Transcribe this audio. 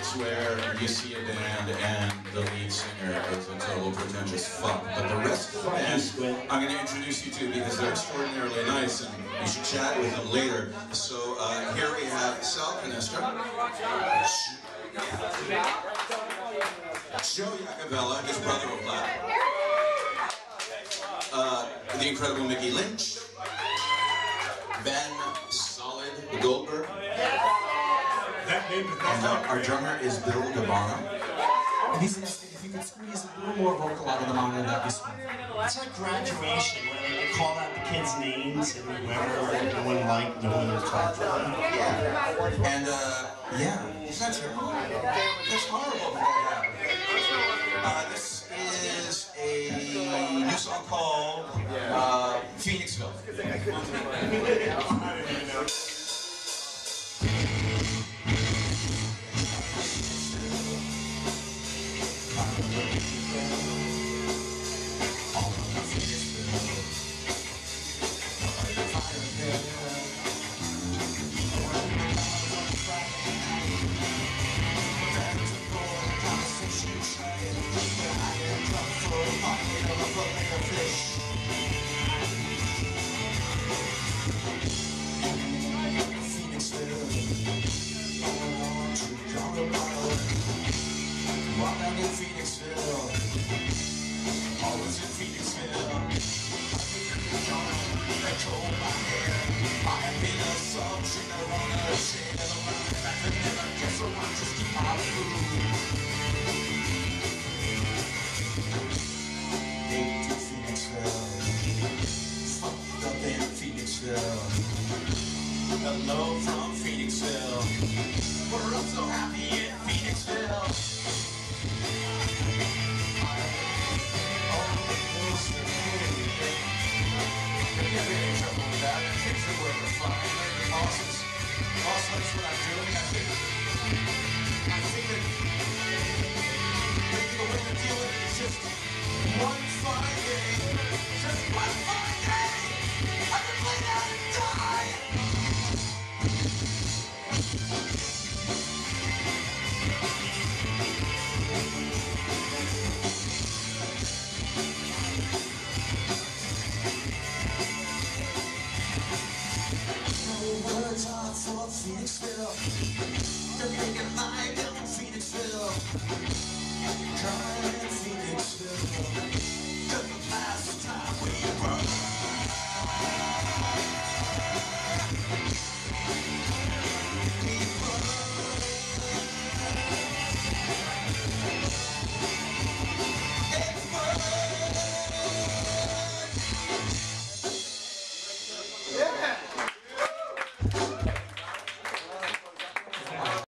place where you see a band and the lead singer is a total pretentious fuck. But the rest of the band, I'm going to introduce you to because they're extraordinarily nice and you should chat with them later. So here we have Sal Canestra, Joe Iacovella, his brother Vlad, the incredible Mickey Lynch, Ben Solid Goldberg, and our drummer is Bill Gabano. And he's asking if you could squeeze a little more vocal out of the monitor, that'd be sweet. It's like graduation when they call out the kids' names and whoever no one liked, no one was talking about. Yeah. And yeah, that's terrible. That's horrible that happened. This is a new song called Phoenixville. Phoenixville, always in Phoenixville. I told my hair, I have been a assumption, I want to share the line. I could never guess, so I'll just keep my food. Hate to Phoenixville, fucked up in Phoenixville. Hello from Phoenixville, we're all so happy in Phoenixville. Also, that's what I'm doing. I think that maybe the way to deal with it is just one fine day. Just one fine day. I can play down and die. Words are for Phoenixville. They're making live in Phoenixville.